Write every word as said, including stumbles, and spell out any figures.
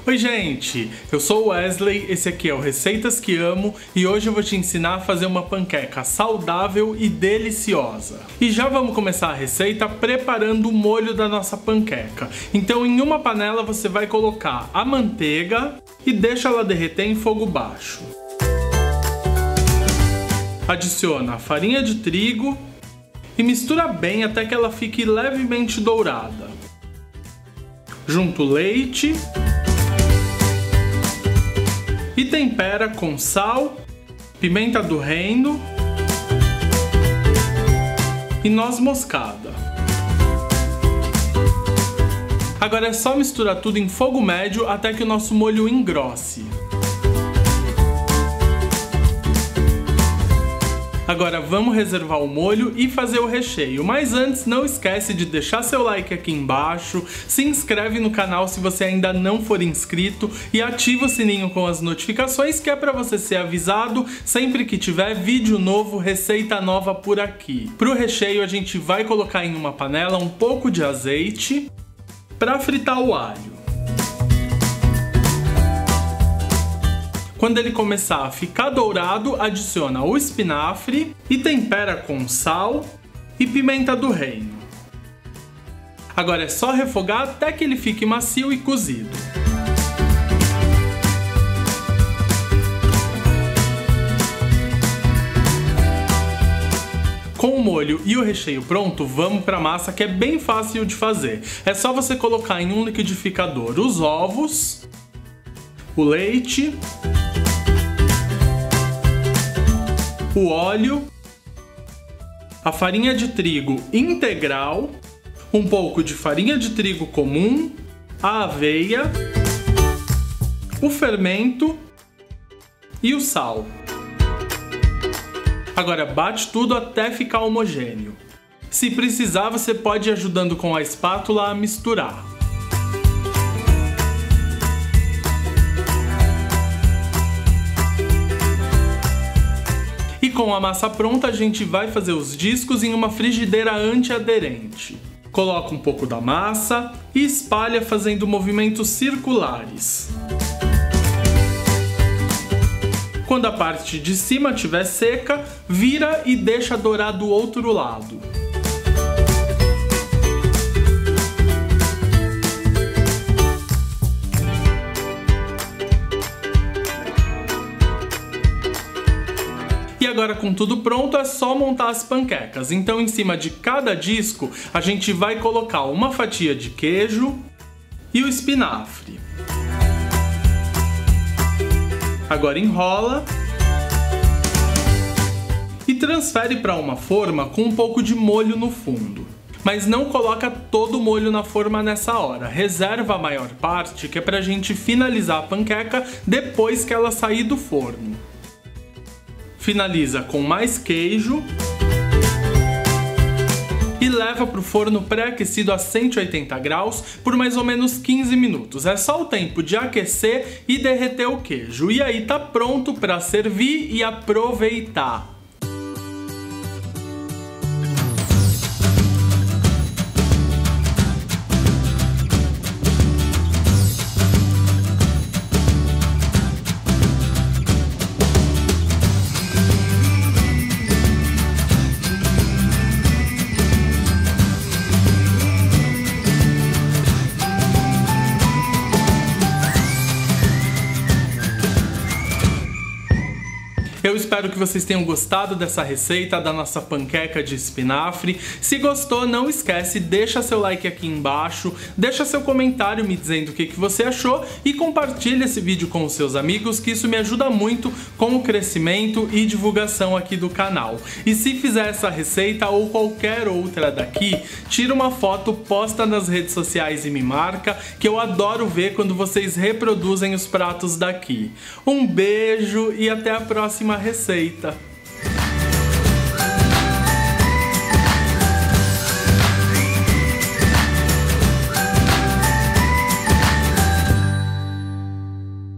Oi gente, eu sou o Wesley, esse aqui é o Receitas que Amo e hoje eu vou te ensinar a fazer uma panqueca saudável e deliciosa. E já vamos começar a receita preparando o molho da nossa panqueca. Então em uma panela você vai colocar a manteiga e deixa ela derreter em fogo baixo. Adiciona a farinha de trigo e mistura bem até que ela fique levemente dourada. Junta o leite e tempera com sal, pimenta do reino e noz moscada. Agora é só misturar tudo em fogo médio até que o nosso molho engrosse. Agora vamos reservar o molho e fazer o recheio, mas antes não esquece de deixar seu like aqui embaixo, se inscreve no canal se você ainda não for inscrito e ativa o sininho com as notificações que é para você ser avisado sempre que tiver vídeo novo, receita nova por aqui. Para o recheio a gente vai colocar em uma panela um pouco de azeite para fritar o alho. Quando ele começar a ficar dourado, adiciona o espinafre e tempera com sal e pimenta do reino. Agora é só refogar até que ele fique macio e cozido. Com o molho e o recheio pronto, vamos para a massa que é bem fácil de fazer. É só você colocar em um liquidificador os ovos, o leite, o óleo, a farinha de trigo integral, um pouco de farinha de trigo comum, a aveia, o fermento e o sal. Agora bate tudo até ficar homogêneo. Se precisar, você pode ir ajudando com a espátula a misturar. E com a massa pronta, a gente vai fazer os discos em uma frigideira antiaderente. Coloca um pouco da massa e espalha fazendo movimentos circulares. Quando a parte de cima estiver seca, vira e deixa dourar do outro lado. E agora com tudo pronto é só montar as panquecas. Então em cima de cada disco a gente vai colocar uma fatia de queijo e o espinafre. Agora enrola e transfere para uma forma com um pouco de molho no fundo. Mas não coloca todo o molho na forma nessa hora. Reserva a maior parte que é pra gente finalizar a panqueca depois que ela sair do forno. Finaliza com mais queijo e leva para o forno pré-aquecido a cento e oitenta graus por mais ou menos quinze minutos. É só o tempo de aquecer e derreter o queijo. E aí tá pronto para servir e aproveitar. Eu espero que vocês tenham gostado dessa receita da nossa panqueca de espinafre. Se gostou, não esquece, deixa seu like aqui embaixo, deixa seu comentário me dizendo o que, que você achou e compartilha esse vídeo com os seus amigos, que isso me ajuda muito com o crescimento e divulgação aqui do canal. E se fizer essa receita ou qualquer outra daqui, tira uma foto, posta nas redes sociais e me marca, que eu adoro ver quando vocês reproduzem os pratos daqui. Um beijo e até a próxima receita.